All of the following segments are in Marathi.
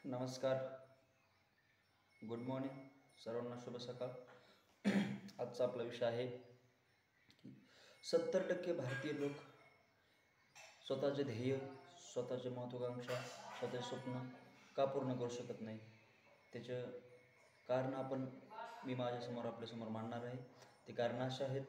नमस्कार, गुड मॉर्निंग सर्वांना शुभ सकाळ. आजचा आपला विषय आहे की 70% भारतीय लोक स्वतःचे ध्येय, स्वतःचे महत्त्वाकांक्षा, स्वतःचे स्वप्न का पूर्ण करू शकत नाही. त्याचं कारण मी माझ्यासमोर आपल्यासमोर मांडणार आहे. ते कारणं अशी आहेत.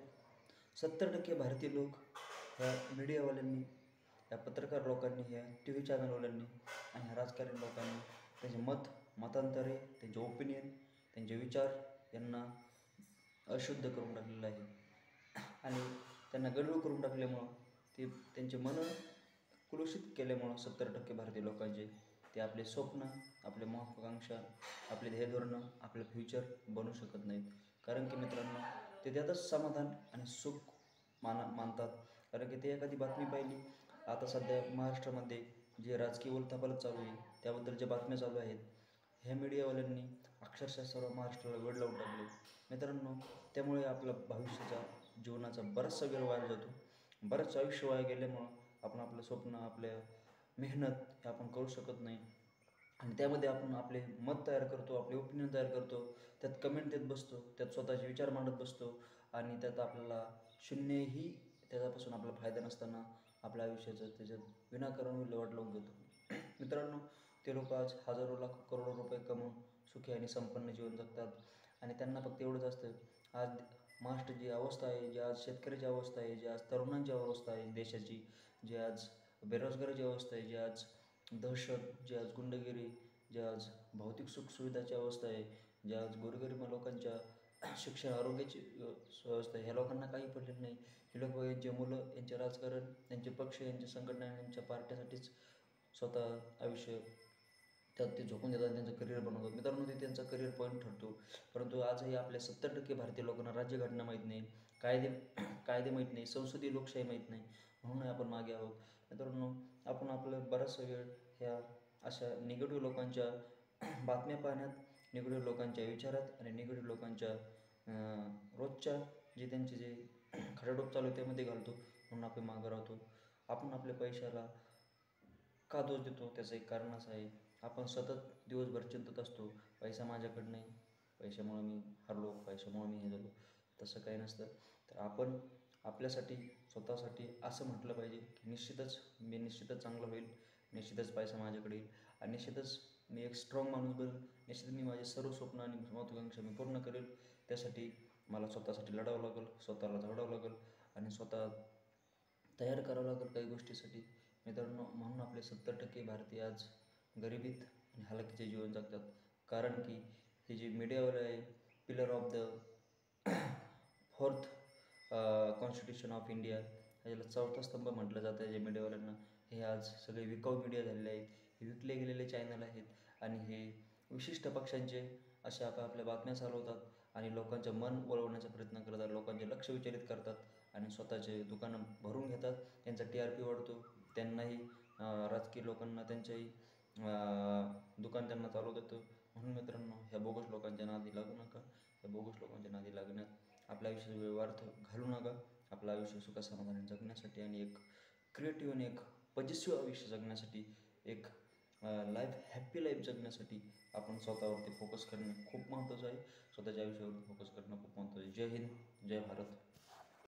70% भारतीय लोक ह्या मीडियावाल्यांनी, या पत्रकार लोकांनी, ह्या टी व्ही चॅनलवाल्यांनी आणि ह्या राजकारणी लोकांनी त्यांचे मतांतरे, त्यांचे ओपिनियन, त्यांचे विचार यांना अशुद्ध करून टाकलेलं आहे आणि त्यांना गढूळ करून टाकल्यामुळं ते त्यांचे मनं कुलुषित केल्यामुळं 70% भारतीय लोकांचे ते आपले स्वप्न, आपले महत्त्वाकांक्षा, आपले ध्येयधोरणं, आपलं फ्युचर बनवू शकत नाहीत. कारण की मित्रांनो, ते त्यातच समाधान आणि सुख मानतात. कारण की ते एखादी बातमी पाहिली, आता सध्या महाराष्ट्रामध्ये जे राजकीय उलथापालथ चालू आहे त्याबद्दल ज्या बातम्या चालू आहेत, ह्या मीडियावाल्यांनी अक्षरशः सर्व महाराष्ट्राला वेड लावून टाकले. मित्रांनो, त्यामुळे आपला भविष्याचा, जीवनाचा बराचसा वेळ वाया जातो. बरंच आयुष्य वाया गेल्यामुळं आपण आपलं स्वप्न, आपल्या मेहनत हे आपण करू शकत नाही आणि त्यामध्ये आपण आपले मत तयार करतो, आपले ओपिनियन तयार करतो, त्यात कमेंट देत बसतो, त्यात स्वतःचे विचार मांडत बसतो आणि त्यात आपल्याला शून्यही त्याच्यापासून आपला फायदा नसताना आपल्या आयुष्याचं त्याच्यात विनाकारण विल्हेवाट लावून देतो. मित्रांनो, ते लोक आज हजारो लाख करोडो रुपये कमवून सुखी आणि संपन्न जीवन जगतात आणि त्यांना फक्त एवढंच असतं. आज महाराष्ट्राची जी अवस्था आहे, जी आज शेतकऱ्याची अवस्था आहे, जी आज तरुणांची अवस्था आहे देशाची, जी आज बेरोजगाराची अवस्था आहे, जी आज दहशत, जी आज गुंडगिरी, जी आज भौतिक सुखसुविधाची अवस्था आहे, जी आज गोरगरीब लोकांच्या शिक्षण आरोग्याची व्यवस्था आहे, ह्या लोकांना काही पडलेलं नाही. हे लोक यांचे मुलं, यांचे राजकारण, यांचे पक्ष, यांच्या संघटना, यांच्या पार्ट्यासाठीच स्वतः आयुष्य त्यात ते झोकून देतात आणि त्यांचं करिअर बनवतात. मित्रांनो, ते त्यांचा करिअर पॉईंट ठरतो. परंतु आजही आपल्या 70% भारतीय लोकांना राज्यघटना माहीत नाही, कायदे कायदे माहीत नाही, संसदीय लोकशाही माहीत नाही, म्हणून आपण मागे आहोत. मित्रांनो, आपण आपलं बराचसा वेळ ह्या अशा निगेटिव्ह लोकांच्या बातम्या पाहण्यात, निगेटिव्ह लोकांच्या विचारात आणि निगेटिव्ह लोकांच्या रोजच्या जे त्यांचे जे खटाटोप चालू आहे त्यामध्ये घालतो, म्हणून आपण मागं राहतो. आपण आपल्या पैशाला का दोष देतो? त्याचं एक कारण असं आहे, आपण सतत दिवसभर चिंतत असतो, पैसा माझ्याकडं नाही, पैशामुळं मी हरलो, पैशामुळं मी हे झालो. तसं काही नसतं. तर आपण आपल्यासाठी, स्वतःसाठी असं म्हटलं पाहिजे की निश्चितच चांगलं होईल, निश्चितच पैसा माझ्याकडे येईल आणि निश्चितच मी एक स्ट्रॉंग माणूस बनेल, निश्चित मी माझे सर्व स्वप्न आणि महत्त्वाकांक्षा मी पूर्ण करेल. त्यासाठी मला स्वतःसाठी लढावं लागेल, स्वतःला झाडावं लागेल आणि स्वतः तयार करावं लागेल काही गोष्टीसाठी. मित्रांनो, म्हणून आपले 70% भारतीय आज गरिबीत आणि हलाखीचे जीवन जगतात. कारण की हे जे मीडियावाले आहे, pillar of the fourth constitution of India, ह्याला चौथा स्तंभ म्हटलं जातं जे मीडियावाल्यांना, हे आज सगळे विकाऊ मीडिया झालेले आहेत. हे विकले गेलेले चॅनल आहेत आणि हे विशिष्ट पक्षांचे अशा आपापल्या बातम्या चालवतात आणि लोकांचं मन वळवण्याचा प्रयत्न करतात, लोकांचे लक्ष विचलित करतात आणि स्वतःचे दुकानं भरून घेतात. त्यांचा TRP वाढतो. त्यांनाही राजकीय लोकांना त्यांच्याही दुकान त्यांना चालवता येतं. म्हणून मित्रांनो, ह्या बोगस लोकांच्या नादी लागू नका. ह्या बोगस लोकांच्या नादी लागण्यात आपल्या आयुष्याचा वेळ व्यर्थ घालू नका. आपलं आयुष्य सुखासमाधानाने जगण्यासाठी आणि एक क्रिएटिव्ह आणि एक पॉझिटिव्ह आयुष्य जगण्यासाठी, एक हॅप्पी लाईफ जगण्यासाठी आपण स्वतःवरती फोकस करणं खूप महत्त्वाचं आहे. स्वतःच्या आयुष्यावरती फोकस करणं खूप महत्त्वाचं आहे. जय हिंद, जय भारत.